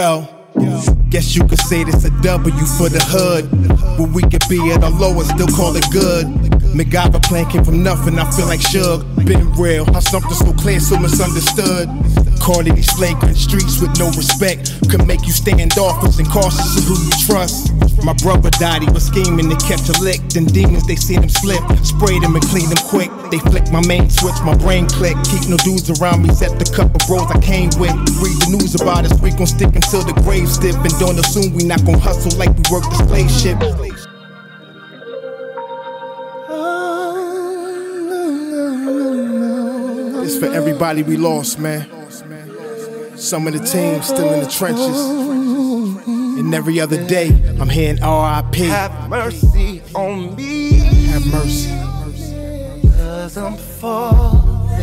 Yo, guess you could say this a W for the hood. Where we could be at our lowest, still call it good. MacGyver plan came from nothing, I feel like Suge. Been real, how something so clear, so misunderstood. Caught in these flagrant streets with no respect. Could make you standoffish and cautious of who you trust. My brother died, he was scheming to catch a lick. Then demons, they seen him slip. Sprayed him and cleaned him quick. They flicked my main switch, my brain clicked. Keep no dudes around me, set the cup of bros I came with. Read the news about us, we gon' stick until the grave stiff. And don't assume we not gon' hustle like we work the slave ship. It's for everybody we lost, man. Some of the team still in the trenches. And every other day, I'm hearing R.I.P. Have mercy on me. Have mercy. 'Cause I'm falling.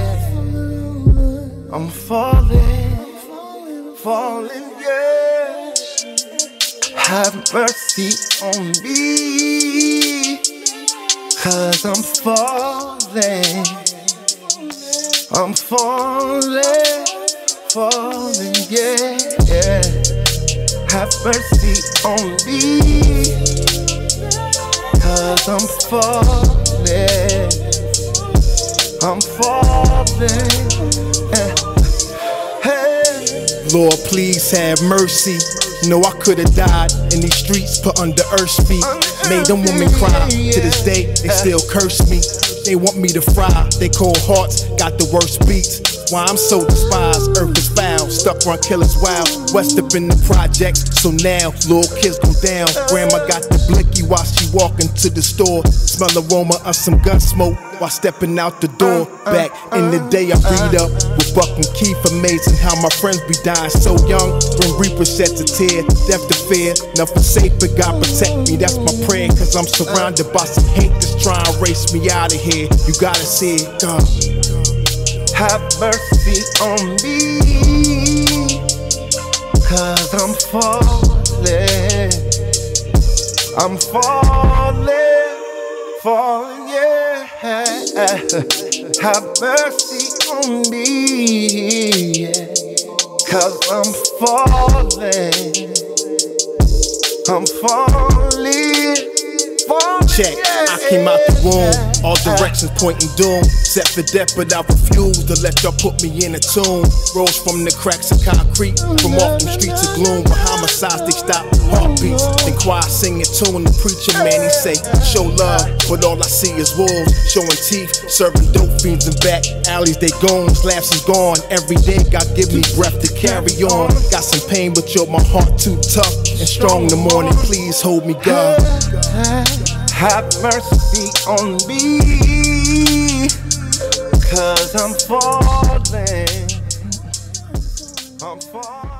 I'm falling. Falling, yeah. Have mercy on me. 'Cause I'm falling. I'm falling. Falling, yeah, yeah. Have mercy on me. 'Cause I'm falling. I'm falling. Hey. Lord, please have mercy. No, I could've died in these streets, put under earth's feet. Made them women cry. To this day, they still curse me. They want me to fry. They cold hearts got the worst beats. Why I'm so despised, earth is foul. Stuck run killers wild. West up in the projects, so now little kids go down. Grandma got the blicky while she walking to the store. Smell aroma of some gun smoke while stepping out the door. Back in the day I read up with Buck and Keith. Amazing how my friends be dying so young. When Reaper sheds a tear, death to fear. Nothing safe but God protect me, that's my prayer. 'Cause I'm surrounded by some hate that's trying to race me out of here. You gotta see it, God. Have mercy on me. 'Cause I'm falling. I'm falling. Falling, yeah. Have mercy on me, yeah. 'Cause I'm falling. I'm falling. Check, I came out the womb, all directions pointing doom. Set for death, but I refuse to let y'all put me in a tomb. Rose from the cracks of concrete, from off them streets of gloom. But homicides, they stop heartbeats. Then choir singing tune. The preacher man, he say, show love, but all I see is wolves showing teeth, serving dope fiends in back alleys. They goons, laughs is gone. Every day, God give me breath to carry on. Got some pain, but yo, my heart too tough and strong in the morning. Please hold me, God. Have mercy on me. 'Cause I'm falling. I'm falling.